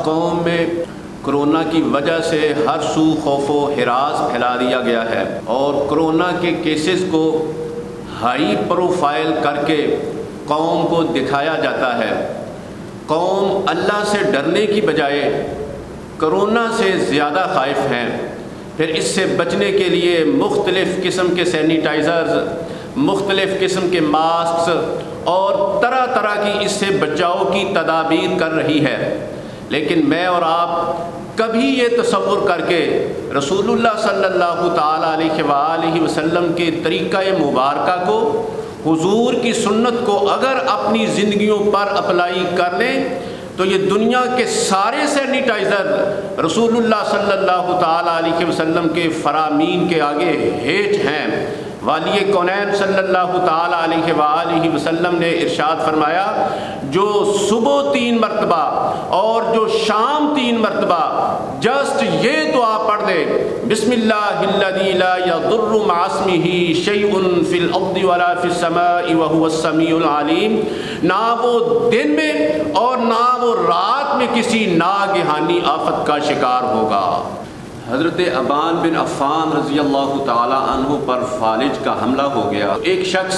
قوم میں کرونا کی وجہ سے ہر سو خوف و ہراس پھیلا دیا گیا ہے اور کرونا کے کیسز کو ہائی پروفائل کر کے قوم کو دکھایا جاتا ہے۔ قوم اللہ سے ڈرنے کی بجائے کرونا سے زیادہ خائف ہیں۔ پھر اس سے بچنے کے لیے مختلف قسم کے سینیٹائزرز، مختلف قسم کے ماسکس اور طرح طرح کی اس سے بچاؤ کی تدابیر کر رہی ہے۔ لیکن میں اور آپ کبھی یہ تصور کر کے رسول اللہ صلی اللہ تعالیٰ علیہ وآلہ وسلم کے طریقہ مبارکہ کو، حضور کی سنت کو اگر اپنی زندگیوں پر اپلائی کر لیں تو یہ دنیا کے سارے سینیٹائزر رسول اللہ صلی اللہ تعالیٰ علیہ وسلم کے فرامین کے آگے ہیچ ہیں۔ والی کونین صلی اللہ تعالیٰ علیہ وآلہ وسلم نے ارشاد فرمایا، جو صبح 3 مرتبہ اور جو شام 3 مرتبہ جسٹ یہ دعا پڑھ دے، بسم اللہ الذی لا یضر مع اسمہ شیء فی الارض ولا فی السماء وہو السمیع العلیم، نہ وہ دن میں اور نہ وہ رات میں کسی ناگہانی آفت کا شکار ہوگا۔ حضرت ابان بن عفان رضی اللہ تعالی عنہ پر فالج کا حملہ ہو گیا۔ ایک شخص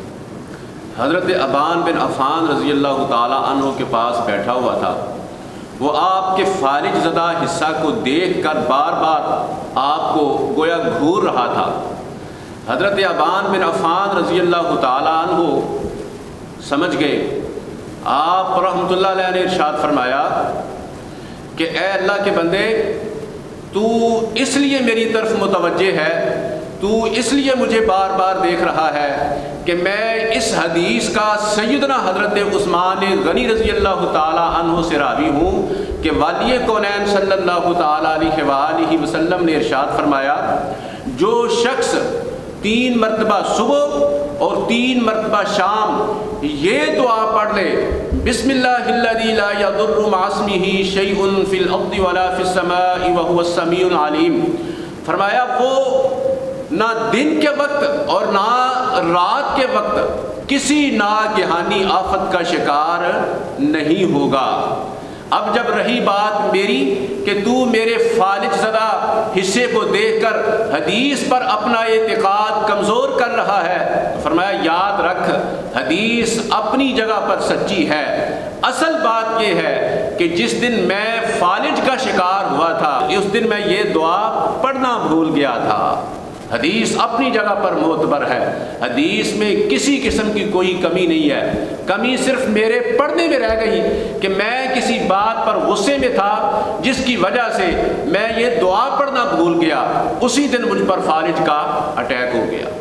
حضرت ابان بن عفان رضی اللہ تعالی عنہ کے پاس بیٹھا ہوا تھا۔ وہ آپ کے فالج زدہ حصہ کو دیکھ کر بار بار آپ کو گویا گھور رہا تھا۔ حضرت ابان بن عفان رضی اللہ تعالی عنہ سمجھ گئے۔ آپ رحمۃ اللہ علیہ نے ارشاد فرمایا کہ اے اللہ کے بندے، تو اس لیے میری طرف متوجہ ہے، تو اس لیے مجھے بار بار دیکھ رہا ہے کہ میں اس حدیث کا سیدنا حضرت عثمان غنی رضی اللہ تعالی عنہ سے راوی ہوں کہ والی کونین صلی اللہ تعالی علیہ وآلہ وسلم نے ارشاد فرمایا، جو شخص 3 مرتبہ صبح اور 3 مرتبہ شام یہ دعا پڑھ لے، بسم اللہ الذی لا یضر مع اسمہ شیء فی الارض ولا فی السماء وہو السمیع العلیم، فرمایا وہ نہ دن کے وقت اور نہ رات کے وقت کسی ناگہانی آفت کا شکار نہیں ہوگا۔ اب جب رہی بات میری کہ تو میرے فالج زدہ حصے کو دیکھ کر حدیث پر اپنا اعتقاد کمزور کر رہا ہے، تو فرمایا یاد رکھ، حدیث اپنی جگہ پر سچی ہے۔ اصل بات یہ ہے کہ جس دن میں فالج کا شکار ہوا تھا اس دن میں یہ دعا پڑھنا بھول گیا تھا۔ حدیث اپنی جگہ پر معتبر ہے، حدیث میں کسی قسم کی کوئی کمی نہیں ہے۔ کمی صرف میرے پڑھنے میں رہ گئی کہ میں کسی بات پر غصے میں تھا جس کی وجہ سے میں یہ دعا پڑھنا بھول گیا، اسی دن مجھ پر فالج کا اٹیک ہو گیا۔